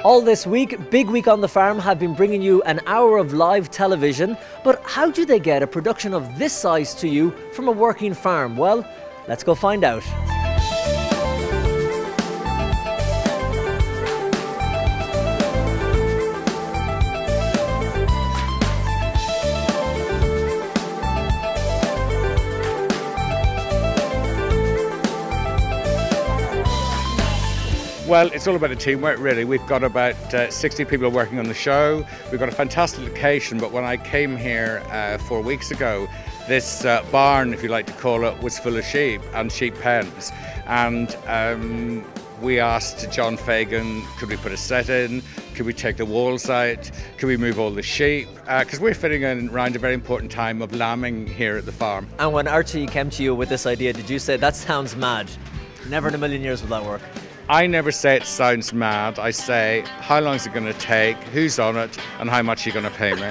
All this week, Big Week on the Farm have been bringing you an hour of live television. But how do they get a production of this size to you from a working farm? Well, let's go find out. Well, it's all about the teamwork, really. We've got about 60 people working on the show. We've got a fantastic location, but when I came here 4 weeks ago, this barn, if you like to call it, was full of sheep and sheep pens. And we asked John Fagan, could we put a set in? Could we take the walls out? Could we move all the sheep? Because we're fitting in around a very important time of lambing here at the farm. And when Archie came to you with this idea, did you say, that sounds mad? Never in a million years will that work. I never say it sounds mad. I say, how long is it going to take, who's on it, and how much are you going to pay me?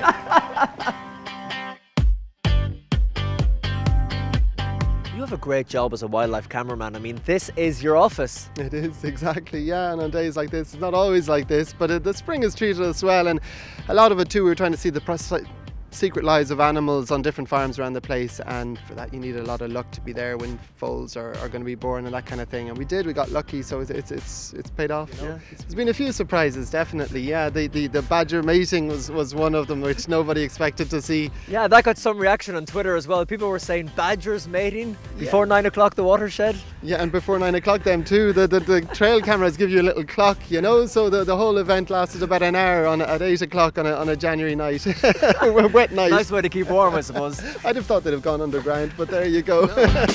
You have a great job as a wildlife cameraman. I mean, this is your office. It is, exactly, yeah, and on days like this, it's not always like this, but the spring has treated us well, and a lot of it too, we're trying to see the secret lives of animals on different farms around the place, and for that you need a lot of luck to be there when foals are going to be born and that kind of thing, and we got lucky, so it's paid off. You know? Yeah. There's been a few surprises, definitely, yeah. The badger mating was one of them, which nobody expected to see. Yeah, that got some reaction on Twitter as well. People were saying badgers mating before 9 o'clock the watershed. Yeah, and before 9 o'clock them too. The trail cameras give you a little clock, you know, so the whole event lasted about an hour at 8 o'clock on a January night. Wet night. Nice way to keep warm, I suppose. I'd have thought they'd have gone underground, but there you go.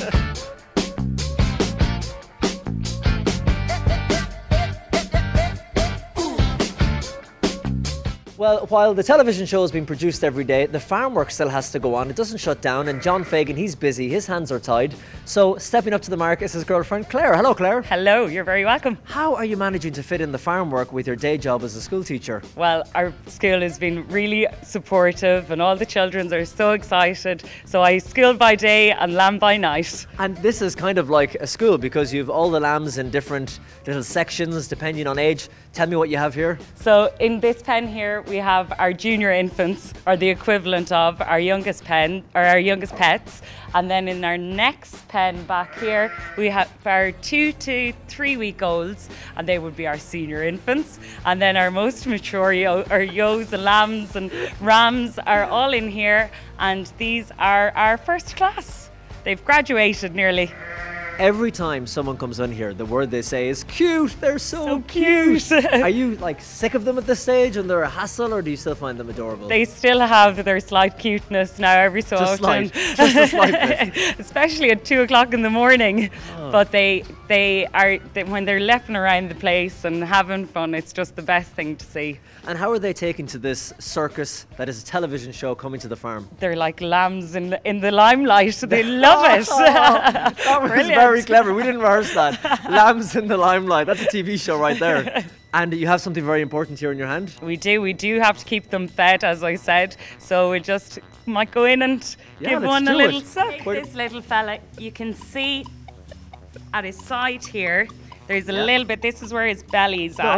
Well, while the television show is being produced every day, the farm work still has to go on. It doesn't shut down, and John Fagan, he's busy, his hands are tied. So stepping up to the mark is his girlfriend, Claire. Hello, Claire. Hello, you're very welcome. How are you managing to fit in the farm work with your day job as a school teacher? Well, our school has been really supportive and all the children are so excited. So I school by day and lamb by night. And this is kind of like a school because you've all the lambs in different little sections depending on age. Tell me what you have here. So in this pen here, we have our junior infants, or the equivalent of our youngest pets. And then in our next pen back here, we have our 2 to 3 week olds, and they would be our senior infants. And then our most mature ewes and lambs and rams are all in here, and these are our first class. They've graduated nearly. Every time someone comes in here, the word they say is cute. They're so cute. Are you like sick of them at this stage and they're a hassle, or do you still find them adorable? They still have their slight cuteness now every so often. Just a slight bit. Especially at 2 o'clock in the morning. Oh. But they when they're leaping around the place and having fun, it's just the best thing to see. And how are they taking to this circus that is a television show coming to the farm? They're like lambs in the limelight. They love it. That was very clever. We didn't rehearse that. Lambs in the limelight. That's a TV show right there. And you have something very important here in your hand. We do have to keep them fed, as I said. So we just might go in and give one a little suck. This little fella, you can see at his side here, there's a little bit, this is where his belly's at.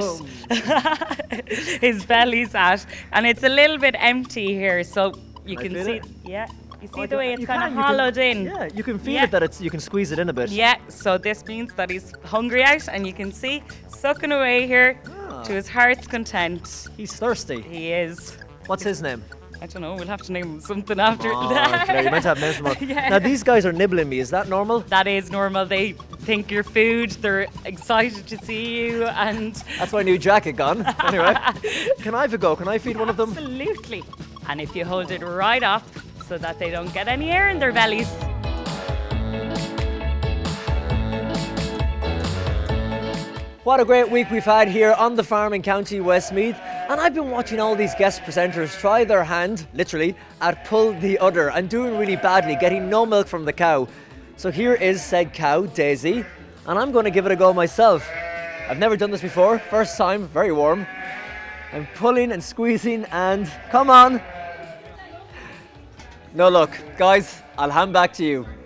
His belly's at. And it's a little bit empty here, so you can see, you see the way it's kind of hollowed in. Yeah, you can feel it, that you can squeeze it in a bit. Yeah, so this means that he's hungry out, and you can see sucking away here to his heart's content. He's thirsty. He is. What's his name? I don't know, we'll have to name him something after. Claire, you meant to have names for them. Now these guys are nibbling me, is that normal? That is normal. They think you're food, they're excited to see you, and... That's my new jacket gone. Anyway, can I have a go? Can I feed one of them? Absolutely. And if you hold it right up so that they don't get any air in their bellies. What a great week we've had here on the farm in County Westmeath. And I've been watching all these guest presenters try their hand, literally, at pull the udder and doing really badly, getting no milk from the cow. So here is said cow, Daisy, and I'm going to give it a go myself. I've never done this before, first time, very warm. I'm pulling and squeezing and come on. No luck. Guys, I'll hand back to you.